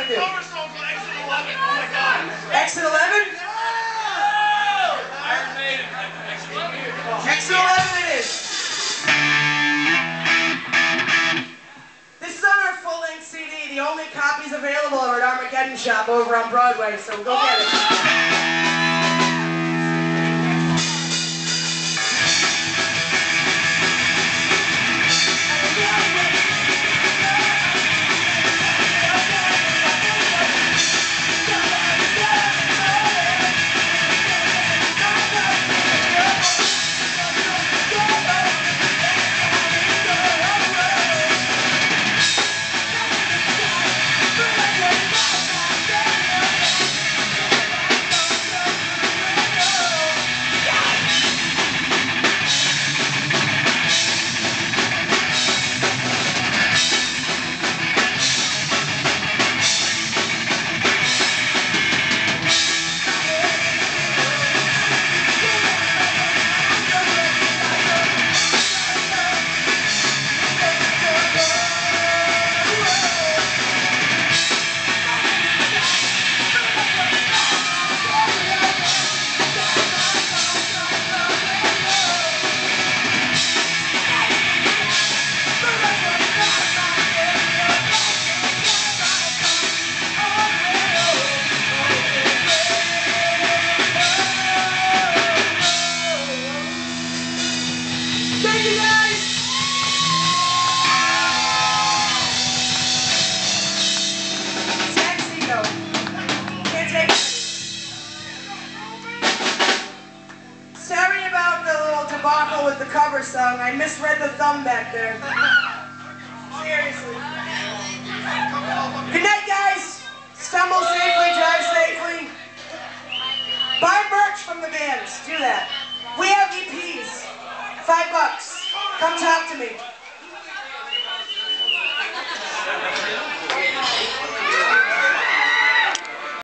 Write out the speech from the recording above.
do? Cover song for Exit 11. Oh my God. Exit 11? Iron Maiden. Exit 11 it is. This is on our full-length CD. The only copies available are at Armageddon Shop over on Broadway, so go get it. Thank you guys! Sexy though. Can't take it. Sorry about the little debacle with the cover song. I misread the thumb back there. Seriously. Good night, guys. Stumble safely, drive safely. Buy merch from the bands. Do that. We have EPs. $5. Come talk to me.